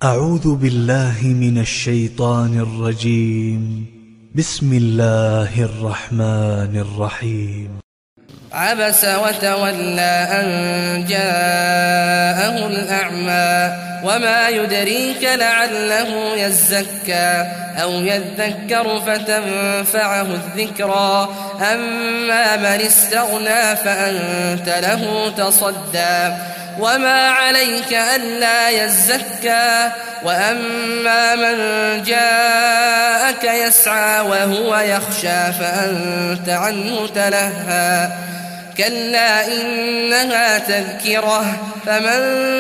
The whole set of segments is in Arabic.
أعوذ بالله من الشيطان الرجيم. بسم الله الرحمن الرحيم. عبس وتولى أن جاءه الأعمى وما يدريك لعله يزكى أو يذكر فتنفعه الذكرى أما من استغنى فأنت له تصدى وما عليك ألا يزكى وأما من جاءك يسعى وهو يخشى فأنت عنه تلهى كلا إنها تذكرة فمن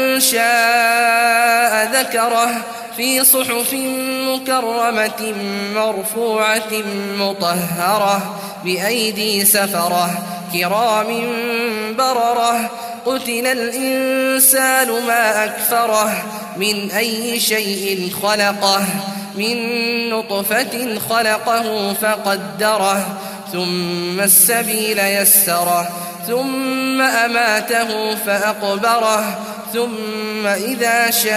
شاء ذكره في صحف مكرمة مرفوعة مطهرة بأيدي سفرة كرام بررة قتل الإنسان ما أكفره من أي شيء خلقه من نطفة خلقه فقدره ثم السبيل يسره ثم أماته فأقبره ثم إذا شاء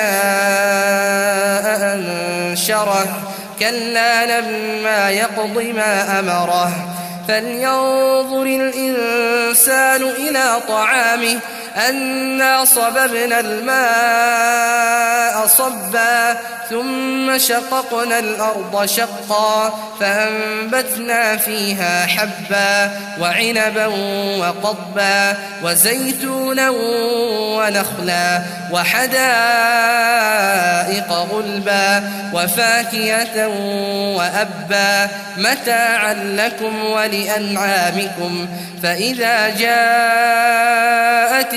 أنشره كلا لما يقض ما أمره فلينظر الإنسان إلى طعامه أنا صببنا الماء صبا ثم شققنا الأرض شقا فأنبتنا فيها حبا وعنبا وقضبا وزيتونا ونخلا وحدائق غلبا وفاكهة وأبا متاعا لكم ولأنعامكم فإذا جاءت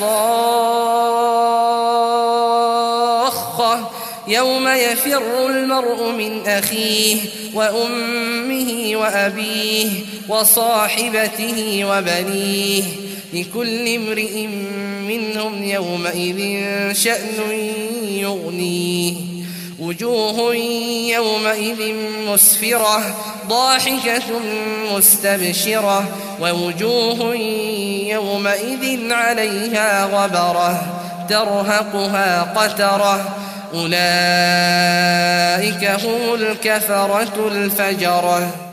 الصاخة يوم يفر المرء من أخيه وأمه وأبيه وصاحبته وبنيه لكل امرئ منهم يومئذ شأن يغنيه وجوه يومئذ مسفرة ضاحكة مستبشرة ووجوه يومئذ عليها غبرة ترهقها قترة أولئك هم الكفرة الفجرة.